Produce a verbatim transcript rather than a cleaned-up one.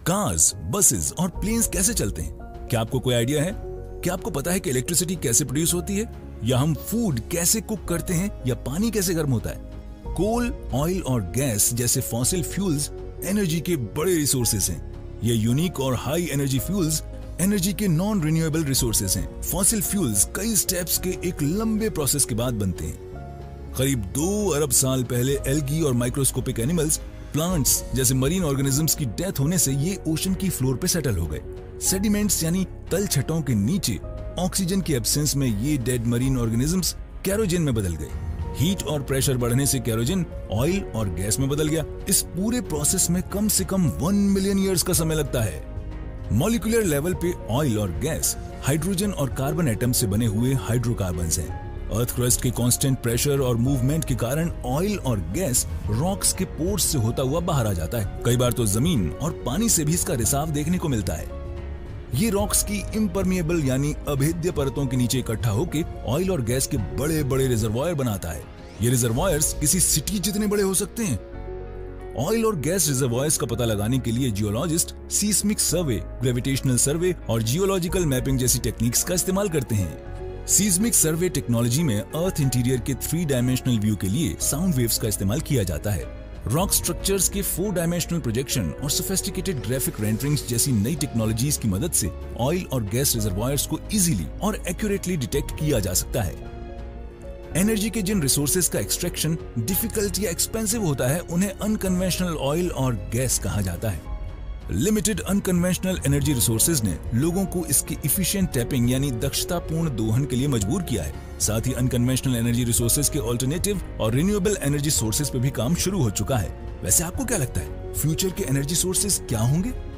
Cars, buses और planes कैसे चलते हैं? क्या आपको कोई आइडिया है? क्या आपको पता है कि इलेक्ट्रिसिटी कैसे प्रोड्यूस होती है, या हम फूड कैसे कुक करते हैं, या पानी कैसे गर्म होता है? कोल, ऑयल और गैस जैसे फॉसिल फ्यूल्स एनर्जी के बड़े रिसोर्सेज हैं। ये यूनिक और हाई एनर्जी फ्यूल्स एनर्जी के नॉन रिन्यूएबल रिसोर्सेज हैं। फॉसिल फ्यूल्स कई स्टेप्स के एक लंबे प्रोसेस के बाद बनते हैं। करीब दो अरब साल पहले एल्गी और माइक्रोस्कोपिक एनिमल्स, प्लांट्स जैसे मरीन ऑर्गेनिजम्स की डेथ होने से ये ओशन की फ्लोर पे सेटल हो गए। सेडिमेंट्स यानी तल छटों के नीचे ऑक्सीजन की एब्सेंस में ये डेड मरीन ऑर्गेनिजम्स कैरोजन में बदल गए। हीट और प्रेशर बढ़ने से कैरोजन ऑयल और गैस में बदल गया। इस पूरे प्रोसेस में कम से कम वन मिलियन ईयर्स का समय लगता है। मॉलिक्यूलर लेवल पे ऑयल और गैस हाइड्रोजन और कार्बन एटम से बने हुए हाइड्रोकार्बन्स हैं। अर्थ क्रस्ट के कांस्टेंट प्रेशर और मूवमेंट के कारण ऑयल और गैस रॉक्स के पोर्स से होता हुआ बाहर आ जाता है। कई बार तो जमीन और पानी से भी इसका रिसाव देखने को मिलता है। ये रॉक्स की इम्परमिएबल यानी अभेद्य परतों के नीचे इकट्ठा होकर ऑयल और गैस के बड़े बड़े रिजर्वायर बनाता है। ये रिजर्वायर्स किसी सिटी जितने बड़े हो सकते हैं। ऑयल और गैस रिजर्वायर्स का पता लगाने के लिए geologist seismic survey, gravitational survey और जियोलॉजिकल मैपिंग जैसी टेक्निक्स का इस्तेमाल करते हैं। सीस्मिक सर्वे टेक्नोलॉजी में अर्थ इंटीरियर के थ्री डायमेंशनल व्यू के लिए साउंड वेव्स का इस्तेमाल किया जाता है। रॉक स्ट्रक्चर्स के फोर डायमेंशनल प्रोजेक्शन और सोफिस्टिकेटेड ग्राफिक रेंडरिंग्स जैसी नई टेक्नोलॉजीज की मदद से ऑयल और गैस रिजर्वायर्स को इजीली और एक्यूरेटली डिटेक्ट किया जा सकता है। एनर्जी के जिन रिसोर्सेज का एक्सट्रैक्शन डिफिकल्ट या एक्सपेंसिव होता है, उन्हें अनकन्वेंशनल ऑयल और गैस कहा जाता है। लिमिटेड अनकन्वेंशनल एनर्जी रिसोर्सेज ने लोगों को इसकी इफिशिएंट टैपिंग यानी दक्षतापूर्ण दोहन के लिए मजबूर किया है। साथ ही अनकन्वेंशनल एनर्जी रिसोर्सेज के ऑल्टरनेटिव और रिन्यूएबल एनर्जी सोर्सेज पे भी काम शुरू हो चुका है। वैसे आपको क्या लगता है, फ्यूचर के एनर्जी सोर्सेज क्या होंगे?